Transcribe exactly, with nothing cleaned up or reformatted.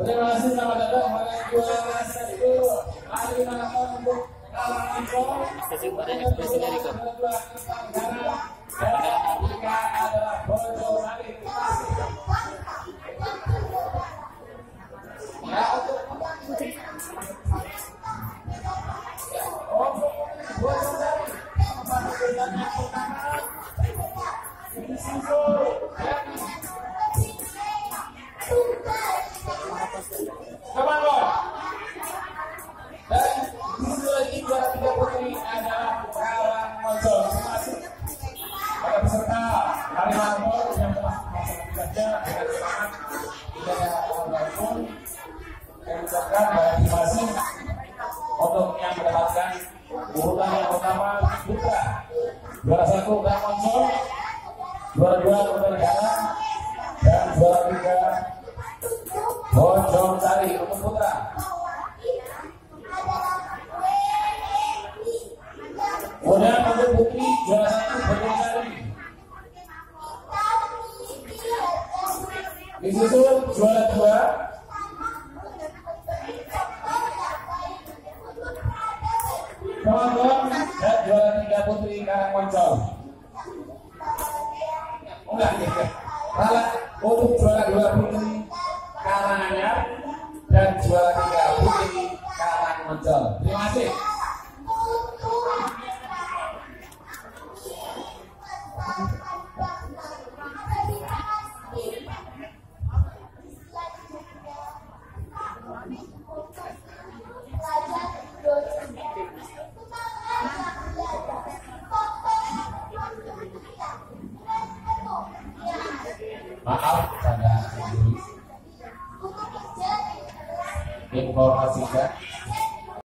Terima kasih, selamat datang pada juara satu. Hari maraton untuk kalangan gol. Kesimpulan ekspresi dari Kom. Dan Afrika adalah Bojonegoro. Ya, untuk oh, Bojonegoro. Apa yang pertama? Ini susul. Kapan lo? Dan dulu lagi juara tiga putri adalah Karang Moncol. Terima kasih pada peserta hari maraton yang telah melaksanakan tugasnya dengan semangat tidak apapun. Saya ucapkan terima kasih untuk yang mendapatkan urutan yang pertama putra, juara satu Karang Moncol, juara dua Kota Negara, dan juara tiga Bojonegoro untuk putra. Kemudian untuk putri juara satu Bojonegoro. Disusul juara dua Kawan-kawan dan juara tiga putri Karang Moncol. Enggak, enggak. Salah. Untuk juara dua putri Karanganyar dan juara tiga putri Karang Moncol. Terima kasih. Maaf pada informasikan